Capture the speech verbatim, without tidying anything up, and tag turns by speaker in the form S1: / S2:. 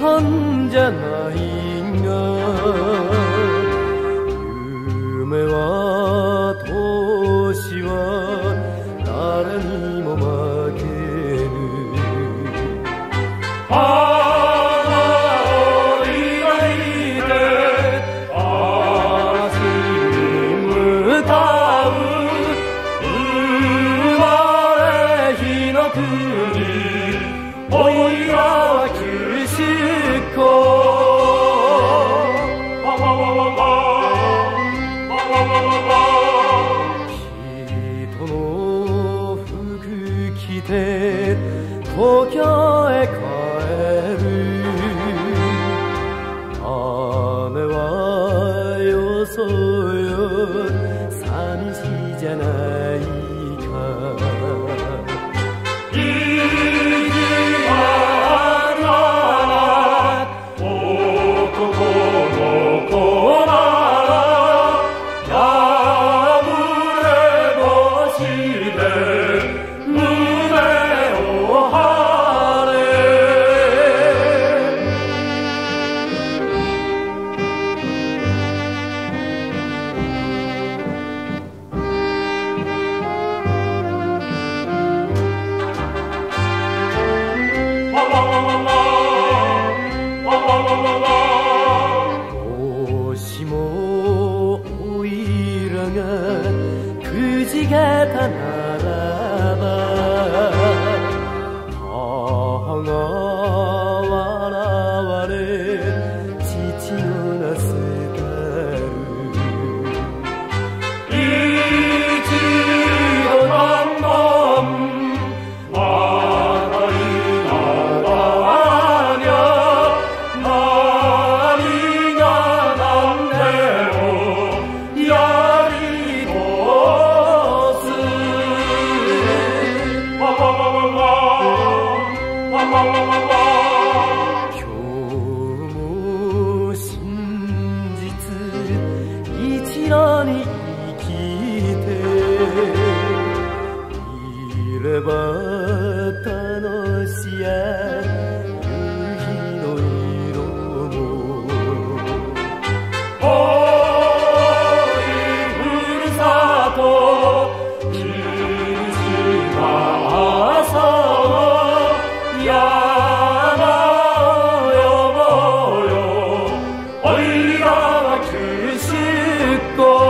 S1: もんじゃないが、夢は年は誰にも負けぬ。花を抱いて明日に向かう、生まれ日の国、おいらは九州っ子。人の服着て東京へ帰る。姉はよそよ寂しいじゃないか。もしもおいらがくじけたならば、母が笑われ父のなすがる。一度何度またいながにゃ、何が何でもやり通す。わわわわわわわわわわ。今日も真実一路に生きていれば楽しや夕日の色も。おいふるさと霧島朝を山を呼ぼうよ、おいらは九州っ子。